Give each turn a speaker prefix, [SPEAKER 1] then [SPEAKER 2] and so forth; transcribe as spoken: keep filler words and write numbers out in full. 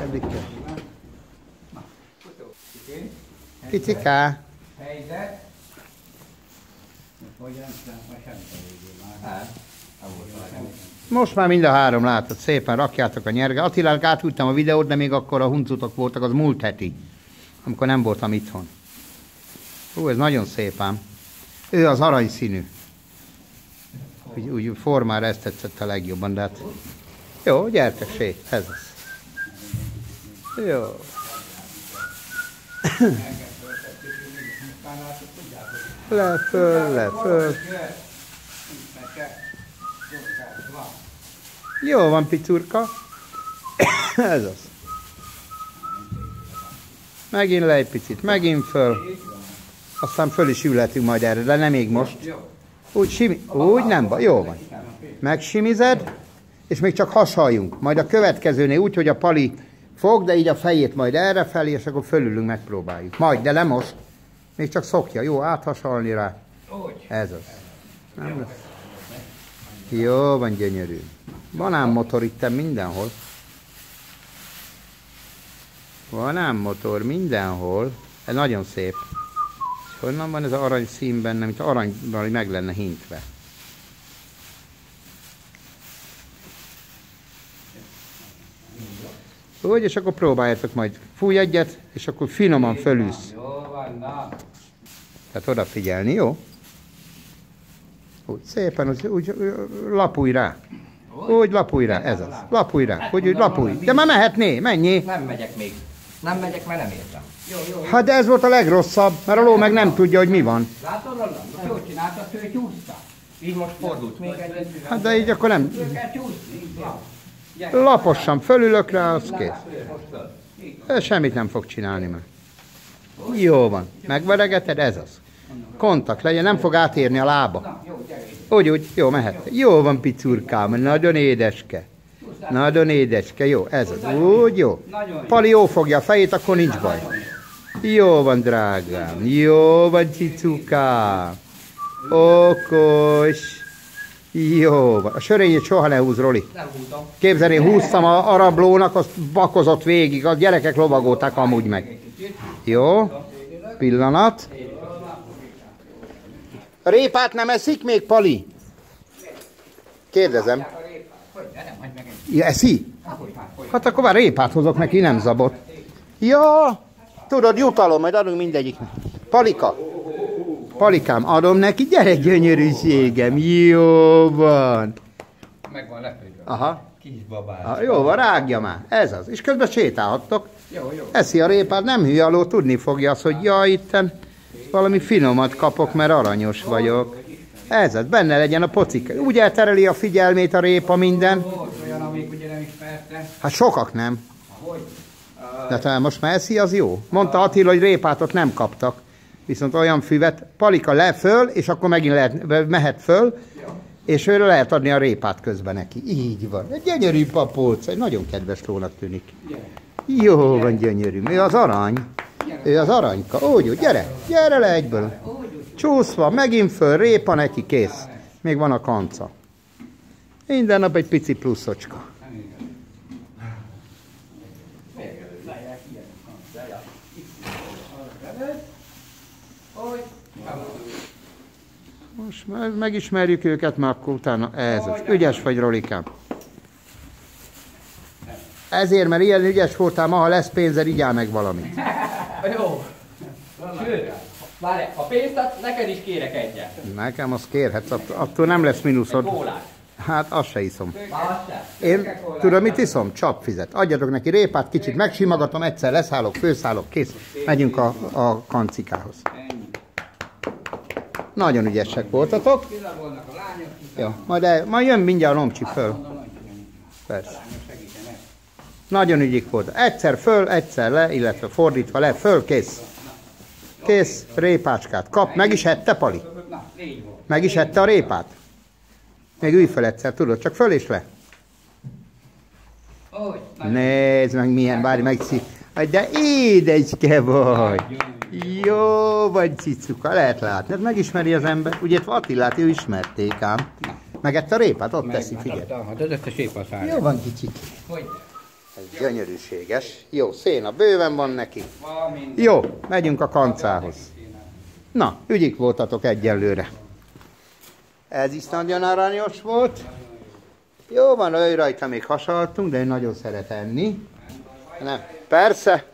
[SPEAKER 1] Eddig kell. Piciká.
[SPEAKER 2] Helyzet.
[SPEAKER 1] Most már mind a három látod, szépen rakjátok a nyerge. Attilának átküldtem a videót, de még akkor a huncutok voltak, az múlt heti, amikor nem voltam itthon. Hú, ez nagyon szép ám. Ő az aranyszínű. Úgy, úgy formára ezt tetszett a legjobban, de hát... Jó, gyertek, sé, ez az. Jó. Le, föl, le, föl. Jó van, picurka. Ez az. Megint le egy picit, megint föl. Aztán föl is ülhetünk majd erre, de nem még most. Úgy, simi, úgy nem baj, jó van. Megsimized, és még csak hasaljunk. Majd a következőnél úgy, hogy a Pali fog, de így a fejét majd erre felé, és akkor fölülünk, megpróbáljuk. Majd, de nem most. Még csak szokja. Jó, áthasalni rá. Ez az. Nem lesz. Jó van, gyönyörű. Banánmotor itt mindenhol. Banánmotor mindenhol. Ez nagyon szép. És honnan van ez az arany szín benne, mint aranyban meg lenne hintve. Úgy, és akkor próbáljátok majd. Fúj egyet, és akkor finoman fölülsz. Tehát odafigyelni, jó? Úgy szépen, úgy, úgy lapulj rá. Úgy lapulj rá, ez az. Lapulj rá, úgy, úgy lapulj. De már mehetné, menjé.
[SPEAKER 2] Nem megyek még. Nem megyek, mert nem értem. Jó, jó, jó.
[SPEAKER 1] Hát de ez volt a legrosszabb, mert a ló meg nem tudja, hogy mi van.
[SPEAKER 2] Látod, Roland? Jól csináltad, ő csúszta. Így most fordult még egyet.
[SPEAKER 1] Hát de így akkor nem...
[SPEAKER 2] Ő kell csúszni.
[SPEAKER 1] Laposan fölülök rá, az kész. Ez semmit nem fog csinálni már. Jó van. Megveregeted, ez az. Kontakt legyen, nem fog átérni a lába. Úgy, úgy, jó, mehet. Jó van, picurkám, nagyon édeske. Nagyon édeske, jó, ez az. Úgy, jó. Pali jó fogja a fejét, akkor nincs baj. Jó van, drágám. Jó van, cicukám. Okos. Jó van. A sörényét soha ne húz, Roli.
[SPEAKER 2] Nem húzom.
[SPEAKER 1] Képzeld, én húztam a arablónak, azt bakozott végig, a gyerekek lovagolták amúgy meg. Jó. Pillanat. A répát nem eszik még, Pali? Kérdezem. Ja, eszi? Hát akkor már répát hozok neki, nem zabot. Ja, tudod, jutalom, majd adunk mindegyiknek. Palika. Palikám, adom neki, gyere gyönyörűségem, jó van.
[SPEAKER 2] Meg van lepődve.
[SPEAKER 1] Aha.
[SPEAKER 2] Kis babás.
[SPEAKER 1] Ah, jó van, rágja már, ez az. És közben sétálhattok.
[SPEAKER 2] Jó, jó.
[SPEAKER 1] Eszi a répát, nem hülye alól, tudni fogja azt, hogy ja, itten valami finomat kapok, mert aranyos vagyok. Ez az, benne legyen a pocik. Úgy eltereli a figyelmét a répa minden.
[SPEAKER 2] Volt olyan, amik ugye nem ismerte.
[SPEAKER 1] Hát sokak nem.
[SPEAKER 2] Hogy?
[SPEAKER 1] De talán most már eszi, az jó. Mondta Attila, hogy répátot nem kaptak. Viszont olyan füvet, Palika le föl, és akkor megint lehet, mehet föl, és őre lehet adni a répát közben neki. Így van. Egy gyönyörű papóc, egy nagyon kedves lónak tűnik. Jó van, gyönyörű. Ő az arany. Ő az aranyka. Úgy, úgy, gyere, gyere le egyből. Csúszva, megint föl, répa neki, kész. Még van a kanca. Minden nap egy pici pluszocska. Most megismerjük őket, már akkor utána ez az. Ügyes vagy, Rolikám. Ezért, mert ilyen ügyes voltál, ma, ha lesz pénzed, igyál meg valamit.
[SPEAKER 2] Jó. Sőt, várj, a pénzt neked is kérek egyet.
[SPEAKER 1] Nekem azt kérhetsz, attól nem lesz mínuszod. Hát azt se iszom. Én tudom, mit iszom? Csapfizet. Adjatok neki répát, kicsit megsimogatom, egyszer leszállok, főszállok, kész. Megyünk a, a kancikához. Nagyon ügyesek voltatok. Ja, majd, el, majd jön mindjárt a lomcsi föl. Persze. Nagyon ügyik volt. Egyszer föl, egyszer le, illetve fordítva le, föl, kész. Kész, répácskát kap. Meg is ette, Pali? Meg is ette a répát? Még ülj fel egyszer, tudod, csak föl és le. Nézd meg milyen, várj meg, de édeske vagy. Jó vagy, cicuka, lehet látni. Megismeri az ember. Ugye Attilát ő ismerték ám. Megette a répát, ott teszi, figyelj.
[SPEAKER 2] Hát az összes répa szállja.
[SPEAKER 1] Jó van, kicsik. Ez gyönyörűséges. Jó, széna bőven van neki.
[SPEAKER 2] Van minden.
[SPEAKER 1] Jó, megyünk a kancához. Na, ügyik voltatok egyelőre. Ez is nagyon aranyos volt. Jó van, ő rajta még hasaltunk, de ő nagyon szeret enni. Nem, persze.